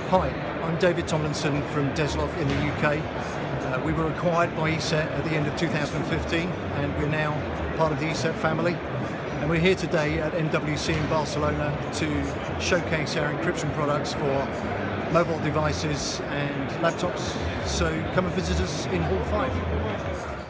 Hi, I'm David Tomlinson from Deslock in the UK. We were acquired by ESET at the end of 2015 and we're now part of the ESET family. And we're here today at MWC in Barcelona to showcase our encryption products for mobile devices and laptops. So come and visit us in Hall 5.